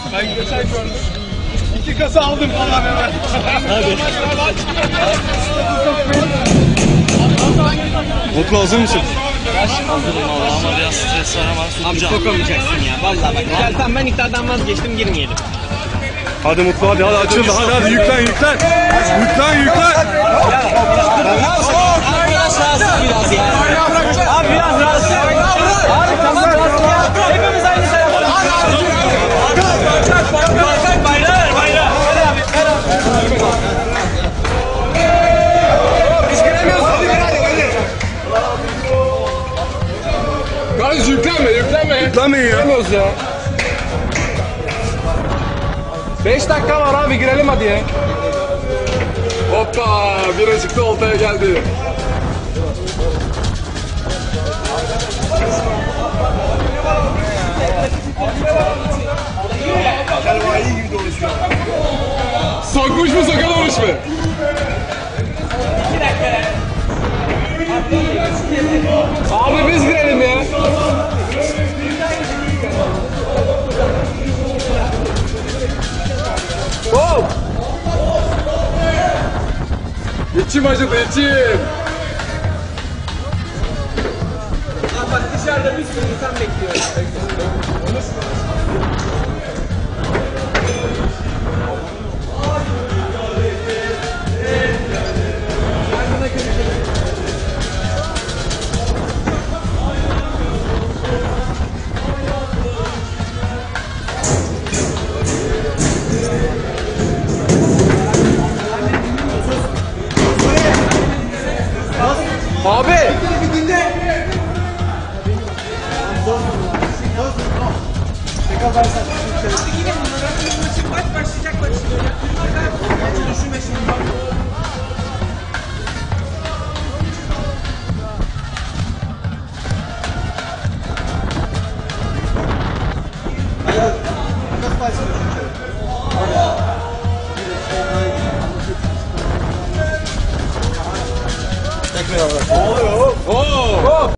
Ben geçen gördüm. 2 kasa aldım falan hemen. Hadi. Mutlu, hazır mısın? Hazırım valla ama biraz stres var ama Abi sokamayacaksın ya. Vallahi bak. Gel tamam, ben iddiadan vazgeçtim, girmeyelim. Hadi Mutlu, hadi açıldı, hadi yüklen. Yüklen. Abi biraz rahatsız biraz ya. Abi biraz rahatsız. Abi tamam rahatsız ya. Hepimiz aynı tarafa. Bayrağı. Biz giremiyoruz. Kardeş yüklenme. Yüklenmeyin ya. Giremiyoruz ya. 5 dakika var abi, girelim hadi ya. Hoppa, biri çıktı oltaya geldi. Sokmuş mu sokamamış mı? 2 dakika. Abi biz girelim ya. Hop! İçim acıdı, içim. Abi bak dışarıda bir sürü insan bekliyor. Abi! Tekrar. Oo!